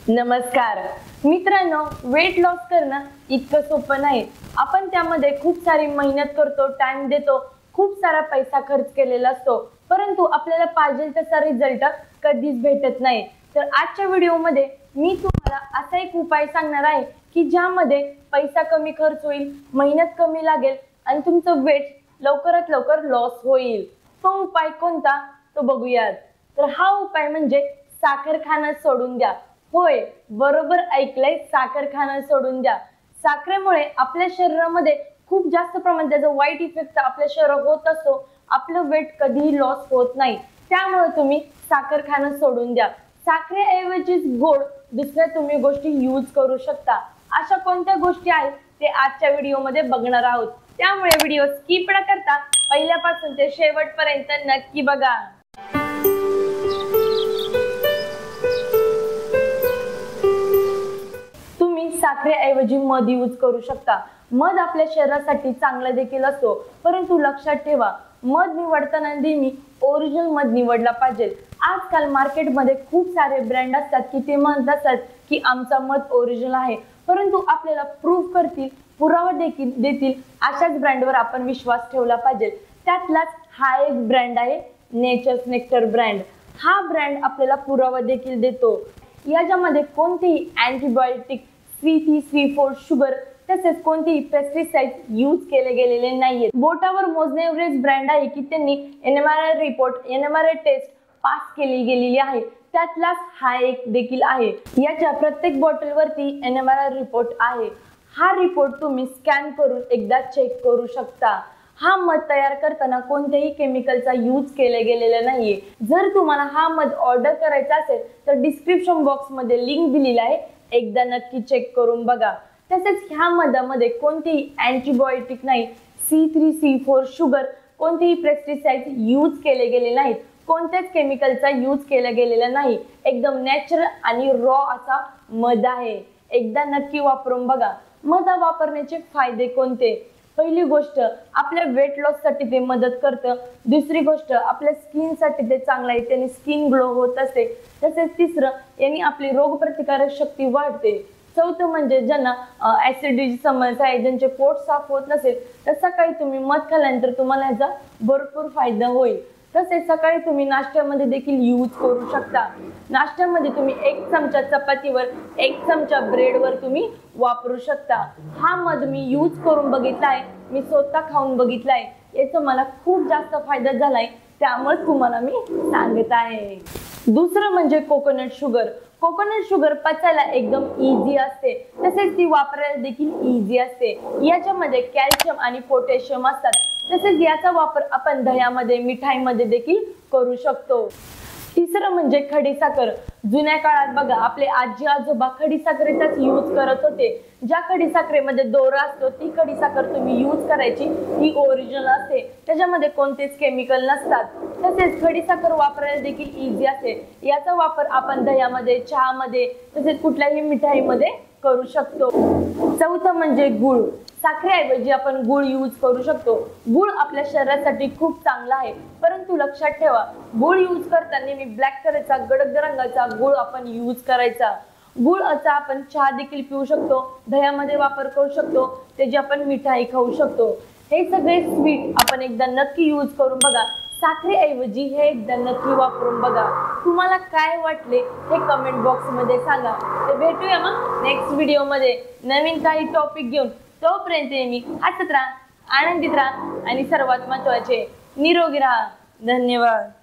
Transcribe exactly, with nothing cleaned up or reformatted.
नमस्कार मित्रांनो, weight loss करणं इतकं सोपं नाही। आपण त्यामध्ये खूप सारी मेहनत करतो, टाइम देतो, खूप सारा पैसा खर्च केलेला असतो, परंतु आपल्याला पाहिजे तसा रिझल्ट कधीच भेटत नाही। तर आजच्या व्हिडिओमध्ये मी तुम्हाला असा एक उपाय सांगणार आहे की ज्यामध्ये पैसा कमी खर्च होईल, मेहनत कमी लागेल आणि तुमचं वेट लवकरात लवकर लॉस होईल। तो उपाय कोणता तो बघूयात। तर हा उपाय म्हणजे साखर खाणं सोडून द्या। होय, बरोबर ऐकलंय, साखर खाणं सोडून द्या। साखरेमुळे आपल्या शरीरामध्ये खूप जास्त प्रमाणात त्याचा वाईट इफेक्ट आपल्या शरीरावर होत असतो। आपलं वेट कधीही लॉस होत नाही, त्यामुळे तुम्ही साखर खाणं सोडून द्या। साखरेऐवजी गोड दुसऱ्या तुम्ही गोष्टी यूज करू शकता। अशा कोणत्या गोष्टी आहेत ते आजच्या व्हिडिओमध्ये बघणार आहोत, त्यामुळे व्हिडिओ स्किप न करता पहिल्यापासून ते शेवटपर्यंत नक्की बघा। साखरेऐवजी मध यूज करू शकता। मध आपल्या शरीरासाठी चांगला देखील असतो, परंतु लक्षात ठेवा, मध निवडताना नेहमी ओरिजिनल मध निवडला पाहिजे। आजकाल मार्केटमध्ये खूप सारे ब्रँड असतात की ते म्हणत असतात की आमचा मध ओरिजिनल आहे, परंतु आपल्याला प्रूफ करतील, पुरावा देखील देतील अशाच ब्रँडवर आपण विश्वास ठेवला पाहिजे। त्यातलाच हा एक ब्रँड आहे नेचर्स नेक्टर ब्रँड। हा ब्रँड आपल्याला पुरावा देखील देतो। याच्यामध्ये कोणतेही antibiotic, C three C four sugar तसेच कोणतेही पेस्टिसाइड यूज केले गेलेले नाहीये। बोटावर मोजणे एवढेच ब्रँड आहे की त्यांनी N M R I report, N M R I test pass केली गेलेली आहे। त्यातलाच हा एक देखील आहे। याच्या प्रत्येक बॉटलवरती N M R I report आहे। हा रिपोर्ट तुम्ही स्कॅन करून एकदा चेक करू शकता। हा मध तयार करताना कोणत्याही केमिकलचा यूज केले गेलेला नाहीये। जर तुम्हाला हा मध ऑर्डर करायचा असेल तर डिस्क्रिप्शन बॉक्स मध्ये लिंक दिलेली आहे, एकदा नक्की चेक करून बघा। तसेच ह्या मधामध्ये कोणतेही अँटीबायोटिक नाही, C three C four sugar, कोणतेही पेस्टिसाइड यूज केले गेले नाहीत, कोणत्याच केमिकलचा यूज केला गेलेला नाही। एकदम नॅचरल आणि रॉ असा मध आहे। एकदा नक्की वापरून बघा। मध वापरण्याचे फायदे कोणते? पहिली गोष्ट, आपल्या वेट लॉस साठी ते मदत करतं। दुसरी गोष्ट, आपल्या स्किन साठी ते चांगलं आहे, त्याने स्किन ग्लो होत असते। तसेच तिसरं, याने आपली रोगप्रतिकारक शक्ती वाढते। चौथं म्हणजे ज्यांना ऍसिडिटीची समस्या आहे, ज्यांचे पोट साफ होत नसेल, तर सकाळी तुम्ही मध खाल्ल्यानंतर तुम्हाला याचा भरपूर फायदा होईल। तसेच सकाळी तुम्ही नाश्त्यामध्ये देखील यूज करू शकता। नाश्त्यामध्ये तुम्ही एक चमचा चपातीवर, एक चमचा ब्रेडवर तुम्ही वापरू शकता। हा मध मी यूज करून बघितलाय, मी स्वतः खाऊन बघितलाय, याचा मला खूप जास्त फायदा झालाय, त्यामुळे तुम्हाला मी सांगत आहे। दुसरं म्हणजे कोकोनट शुगर। कोकोनट शुगर पचायला एकदम इझी असते, तसेच ती वापरायला देखील इझी असते। याच्यामध्ये कॅल्शियम आणि पोटॅशियम असतात। तसेच याचा वापर आपण दह्यामध्ये, मिठाईमध्ये देखील करू शकतो। तिसरं म्हणजे खडीसाखर। जुन्या काळात बघा, आपले आजी आजोबा खडीसाखरेचाच यूज करत होते। ज्या खडीसाखरेमध्ये दोरा असतो ती खडीसाखर तुम्ही यूज करायची, ती ओरिजिनल असते, त्याच्यामध्ये कोणतेच केमिकल नसतात। तसेच खडीसाखर वापरायला देखील इझी असते। याचा वापर आपण दह्यामध्ये, चहामध्ये, तसेच कुठल्याही मिठाईमध्ये करू शकतो। चौथं म्हणजे गुळ। साखरेऐवजी आपण गुळ यूज करू शकतो। गुळ आपल्या शरीरासाठी खूप चांगला आहे, परंतु लक्षात ठेवा, गुळ यूज करताना मी ब्लॅक कलरचा, गडद रंगाचा गुळ आपण यूज करायचा। गुळाचा आपण चहा देखील पिऊ शकतो, दह्यामध्ये वापर करू शकतो, त्याची आपण मिठाई खाऊ शकतो। हे सगळे स्वीट आपण एकदा नक्की यूज करून बघा। साखरेऐवजी हे एकदा नक्की वापरून बघा। तुम्हाला काय वाटले हे कमेंट बॉक्स मध्ये सांगा। तर भेटूया मग नेक्स्ट व्हिडिओ मध्ये नवीन काही टॉपिक घेऊन। तोपर्यंत नेहमी हसत राहा, आनंदित राहा आणि सर्वात महत्त्वाचे निरोगी राहा। धन्यवाद।